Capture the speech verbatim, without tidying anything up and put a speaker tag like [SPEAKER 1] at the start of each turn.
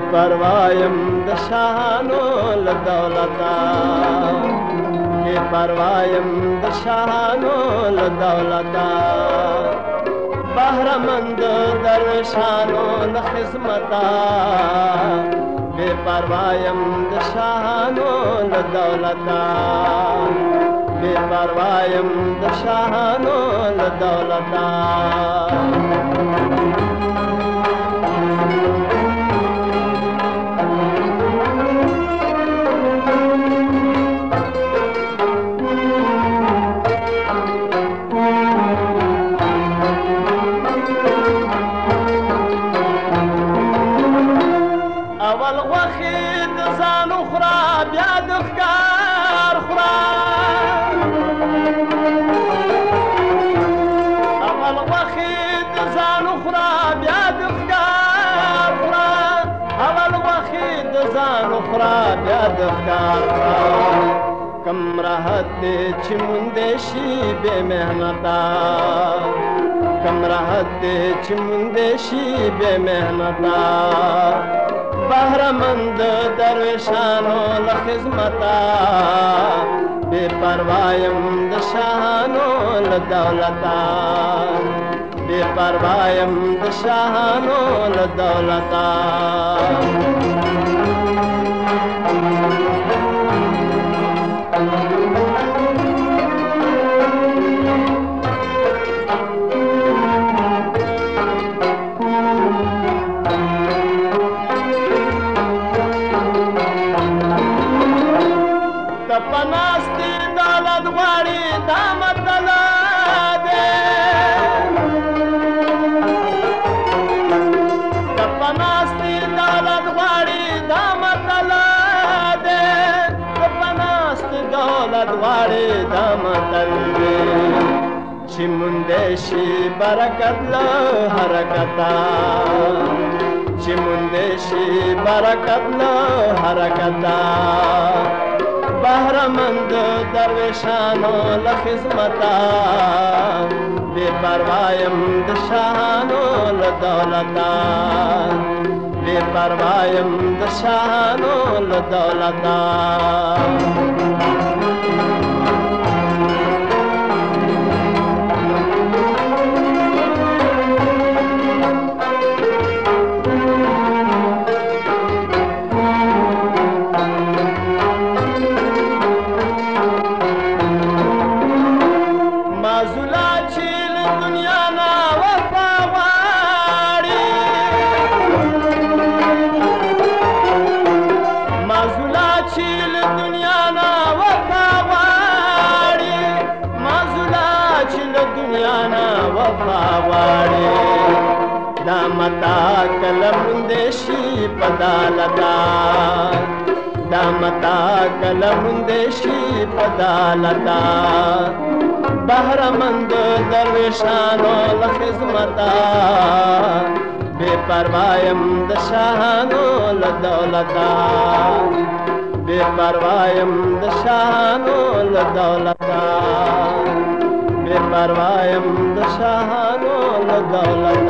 [SPEAKER 1] बेपरवायम द शाहानो ल दौलता बेपरवायम द शाहानो ल दौलता बहरमंद दरवेशानो ल खिजमता बेपरवायम द शाहानो ल दौलता बेपरवायम द शाहानो ल दौलता اول وخید زانو خورا بیا دخکار خورا اول وخید زانو خورا بیا دخکار خورا اول وخید زانو خورا بیا دخکار خورا کم راحت چی مندشی بے محنتا کم راحت چی مندشی بے محنتا बहरमंद दरवेशानो ल खिजमता बेपरवायम द शाहानो ल दौलता बेपरवायम द शाहानो ल दौलता पनास्ती दौलत वाड़ी दामत दे पनास्ती दौलत वाड़ी दामत दे पनास्ती दौलत वाड़ी दामत दे चिमुंदेशी बरकत ल हरकता चिमुंदेशी बरकत ल हरकता बहरमंद दरवेशानो ल खिजमता बेपरवायम द शाहानो ल दौलता बेपरवायम द शाहानो ल दौलता दामता कलमुंदेशी पदालता दामता कलमुंदेशी पदालता बहरमंद दरवेशानो ल खिजमता बेपरवायम द शाहानो ल दौलता बेपरवायम द शाहानो ल दौलता बेपरवायम द शाहानो ल दौलता